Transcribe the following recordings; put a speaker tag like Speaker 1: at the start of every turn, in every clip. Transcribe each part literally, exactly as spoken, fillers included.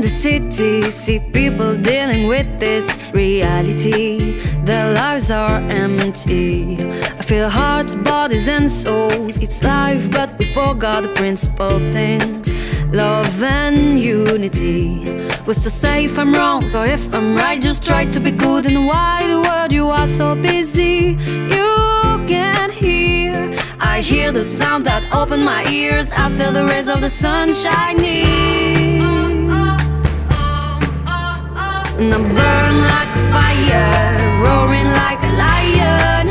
Speaker 1: the city, see people dealing with this reality. Their lives are empty. I feel hearts, bodies and souls. It's life, but we forgot the principal things. Love and unity. Who's to say if I'm wrong or if I'm right? Just try to be good in the wide world. You are so busy, you can't hear. I hear the sound that open my ears. I feel the rays of the sun shining, and I burn like a fire, roaring like a lion.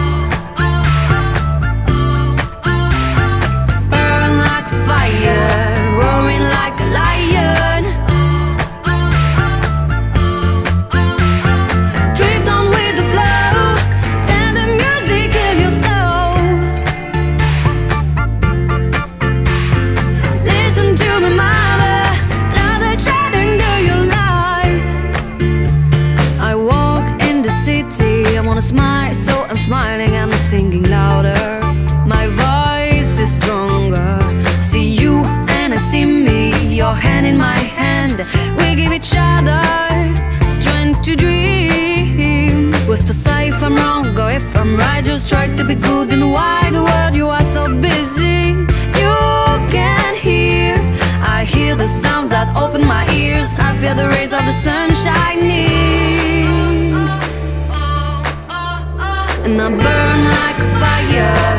Speaker 1: Burn like a fire, roaring like a lion. Drift on with the flow, let the music kill your soul. Listen to me, mama, now the chatting do you life. I walk in the city, I wanna smile, so I'm smiling, I'm singing louder. My voice is stronger. See you and I see me, your hand in my hand. We give each other strength to dream. What's to say if I'm wrong or if I'm right? Just try to be good in the wide world. You are so busy, you can't hear. I hear the sounds that open my ears. I feel the rays of the sun shining, and I burn like a fire.